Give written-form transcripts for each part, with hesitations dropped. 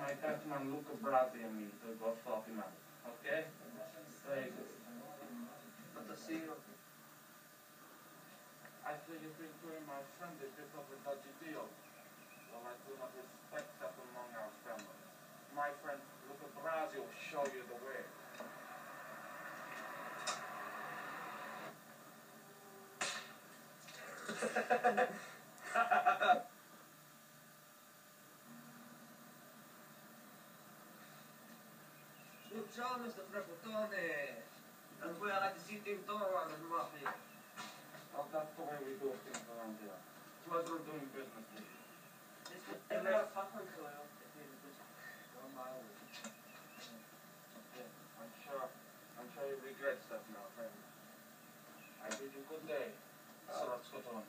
my Batman Luca Brasi and me to go sort him out. Okay? Very good. But the CEO. I say you've been doing my friend a bit of a dodgy deal. Well, I do not respect that among our family. My friend Luca Brasi will show you the way. Luciano sto fraputone! And we are like the sitting door on the mafia. Well, that's the way we do things around here. Pleasure doing business with you. 내가 사탕 줘요. One mile. Yeah, I'm sure you regret that now, friend. I bid you good day. Surat Skoton.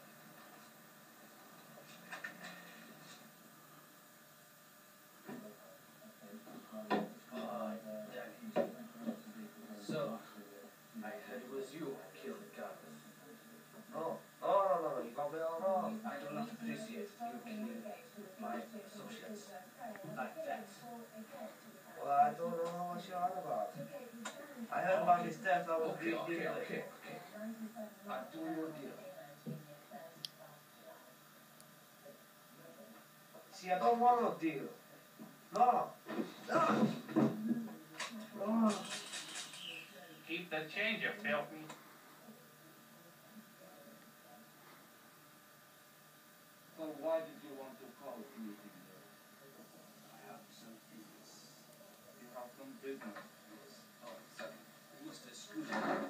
So, I heard it was you who killed Gareth. No, you got me all wrong. I do not appreciate you killing my associates like that. Well, I don't know what you're on about. I heard about his death, I was Okay. okay. I'll do your deal. See, I don't want no deal. No. Keep the change, you filthy. So why did you want to call a meeting here? I have some business. You have some business. Oh, exactly. Mr. Scooter.